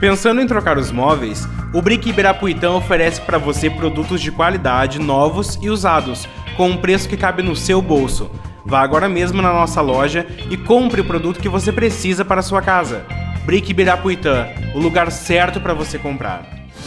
Pensando em trocar os móveis, o Brick Ibirapuitã oferece para você produtos de qualidade, novos e usados, com um preço que cabe no seu bolso. Vá agora mesmo na nossa loja e compre o produto que você precisa para a sua casa. Brick Ibirapuitã, o lugar certo para você comprar.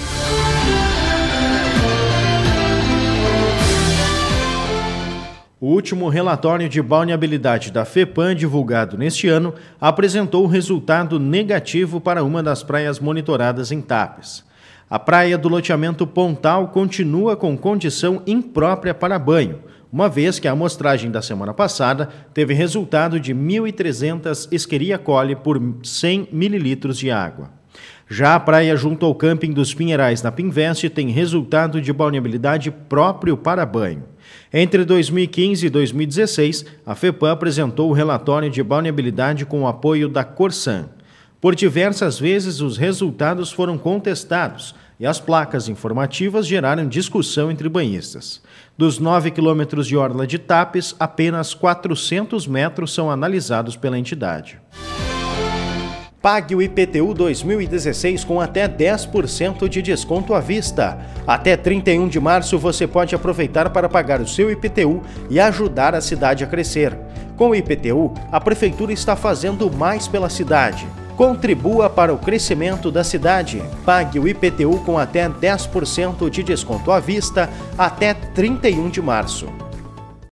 O último relatório de balneabilidade da FEPAM, divulgado neste ano, apresentou resultado negativo para uma das praias monitoradas em Tapes. A praia do loteamento Pontal continua com condição imprópria para banho, uma vez que a amostragem da semana passada teve resultado de 1.300 Escherichia coli por 100 ml de água. Já a praia junto ao camping dos Pinheirais na Pinvest tem resultado de balneabilidade próprio para banho. Entre 2015 e 2016, a FEPAM apresentou o relatório de balneabilidade com o apoio da Corsan. Por diversas vezes, os resultados foram contestados e as placas informativas geraram discussão entre banhistas. Dos 9 quilômetros de orla de Tapes, apenas 400 metros são analisados pela entidade. Pague o IPTU 2016 com até 10% de desconto à vista. Até 31 de março você pode aproveitar para pagar o seu IPTU e ajudar a cidade a crescer. Com o IPTU, a Prefeitura está fazendo mais pela cidade. Contribua para o crescimento da cidade. Pague o IPTU com até 10% de desconto à vista até 31 de março.